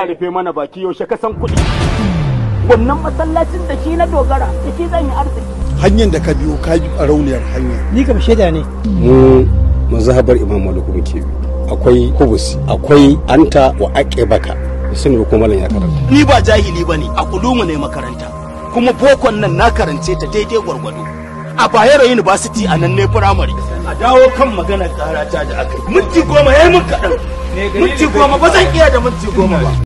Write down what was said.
Allah rufe mana baki yaushe ka san kuɗi. Wannan masallacin da shi na dogara da shi zan yi arziki. Hanyar da ka biyo ka bi rauniyar hanya. Ni kam shaida ne. Mu mazhabar Imam Malik muke bi. Akwai kubus, akwai anta wa aqibaka. Sun ko malam ya karanta. Ni ba jahili bane, a kulumu ne makaranta. Kuma bokon nan na karance ta daidai gwargwado. A Bayero University a nan ne firamare. A dawo kan maganar karata da aka yi. Minti 10 yayi mun kaɗan. Minti 10 ba zan iya da minti 10 ba.